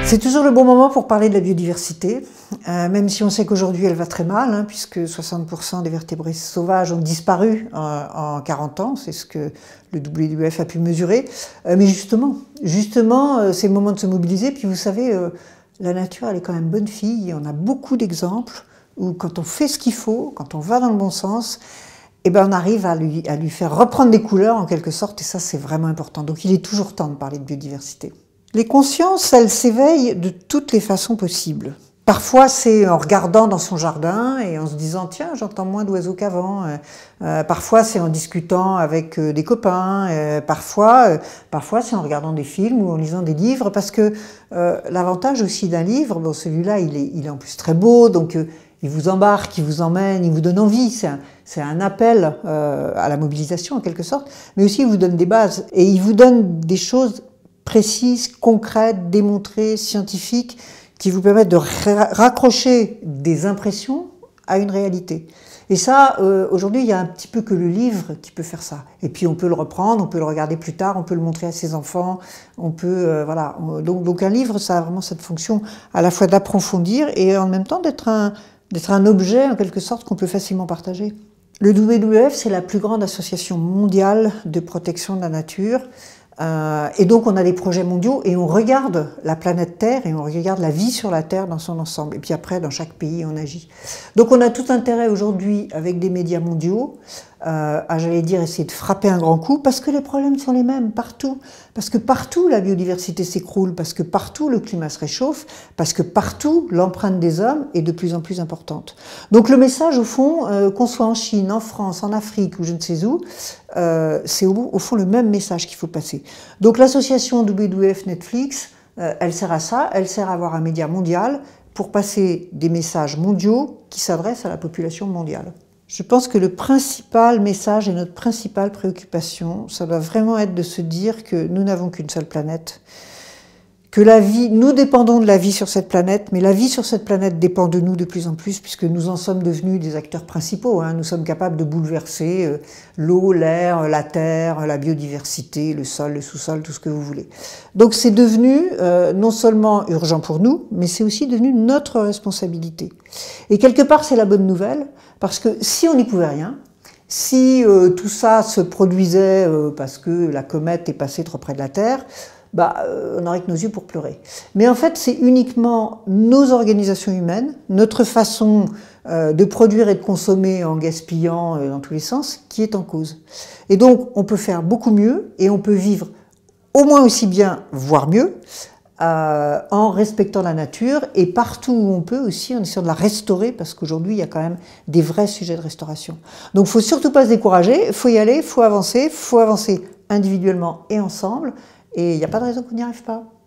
C'est toujours le bon moment pour parler de la biodiversité, même si on sait qu'aujourd'hui elle va très mal, hein, puisque 60% des vertébrés sauvages ont disparu en 40 ans, c'est ce que le WWF a pu mesurer. Mais justement, c'est le moment de se mobiliser. Puis vous savez, la nature elle est quand même bonne fille, on a beaucoup d'exemples où quand on fait ce qu'il faut, quand on va dans le bon sens, eh ben on arrive à lui faire reprendre des couleurs en quelque sorte, et ça c'est vraiment important. Donc il est toujours temps de parler de biodiversité. Les consciences, elles s'éveillent de toutes les façons possibles. Parfois, c'est en regardant dans son jardin et en se disant « Tiens, j'entends moins d'oiseaux qu'avant ». Parfois, c'est en discutant avec des copains. Parfois, c'est en regardant des films ou en lisant des livres. Parce que l'avantage aussi d'un livre, bon, celui-là, il est en plus très beau, donc il vous embarque, il vous emmène, il vous donne envie. C'est un appel à la mobilisation, en quelque sorte. Mais aussi, il vous donne des bases et il vous donne des choses précises, concrètes, démontrées, scientifiques, qui vous permettent de raccrocher des impressions à une réalité. Et ça, aujourd'hui, il y a un petit peu que le livre qui peut faire ça. Et puis on peut le reprendre, on peut le regarder plus tard, on peut le montrer à ses enfants, on peut, voilà. Donc un livre, ça a vraiment cette fonction à la fois d'approfondir et en même temps d'être un objet, en quelque sorte, qu'on peut facilement partager. Le WWF, c'est la plus grande association mondiale de protection de la nature. Et donc on a des projets mondiaux et on regarde la planète Terre et on regarde la vie sur la Terre dans son ensemble. Et puis après, dans chaque pays, on agit. Donc on a tout intérêt aujourd'hui, avec des médias mondiaux, à, j'allais dire, essayer de frapper un grand coup, parce que les problèmes sont les mêmes partout. Parce que partout, la biodiversité s'écroule, parce que partout, le climat se réchauffe, parce que partout, l'empreinte des hommes est de plus en plus importante. Donc le message, au fond, qu'on soit en Chine, en France, en Afrique ou je ne sais où, c'est au fond le même message qu'il faut passer. Donc l'association WWF Netflix, elle sert à ça, elle sert à avoir un média mondial pour passer des messages mondiaux qui s'adressent à la population mondiale. Je pense que le principal message et notre principale préoccupation, ça doit vraiment être de se dire que nous n'avons qu'une seule planète, que la vie, nous dépendons de la vie sur cette planète, mais la vie sur cette planète dépend de nous de plus en plus, puisque nous en sommes devenus des acteurs principaux. Nous sommes capables de bouleverser l'eau, l'air, la terre, la biodiversité, le sol, le sous-sol, tout ce que vous voulez. Donc c'est devenu non seulement urgent pour nous, mais c'est aussi devenu notre responsabilité. Et quelque part, c'est la bonne nouvelle, parce que si on n'y pouvait rien, si tout ça se produisait parce que la comète est passée trop près de la Terre, on n'aurait que nos yeux pour pleurer. Mais en fait, c'est uniquement nos organisations humaines, notre façon de produire et de consommer en gaspillant dans tous les sens, qui est en cause. Et donc, on peut faire beaucoup mieux et on peut vivre au moins aussi bien, voire mieux, en respectant la nature et partout où on peut aussi en essayant de la restaurer, parce qu'aujourd'hui, il y a quand même des vrais sujets de restauration. Donc, il ne faut surtout pas se décourager, il faut y aller, il faut avancer individuellement et ensemble. Et il n'y a pas de raison qu'on n'y arrive pas.